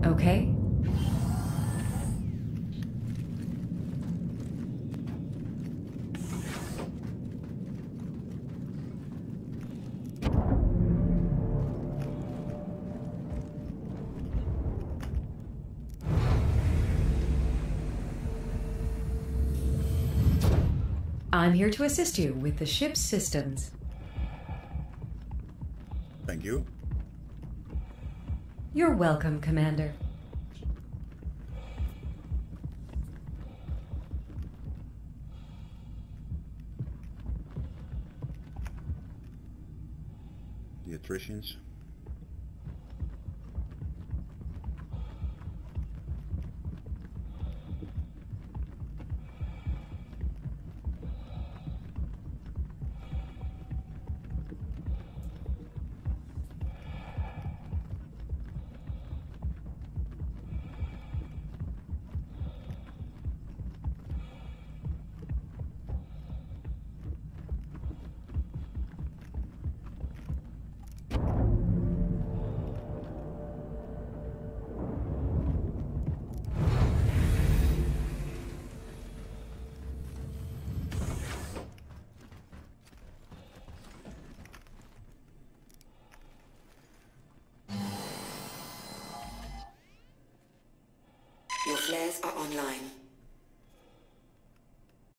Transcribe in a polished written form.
Okay? I'm here to assist you with the ship's systems. Thank you. You're welcome, Commander. The Attritions. Your flares are online.